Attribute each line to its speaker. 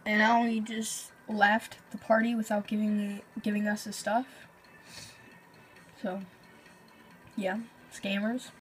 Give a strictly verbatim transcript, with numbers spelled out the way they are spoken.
Speaker 1: and now he just left the party without giving me giving us his stuff. So, yeah, scammers.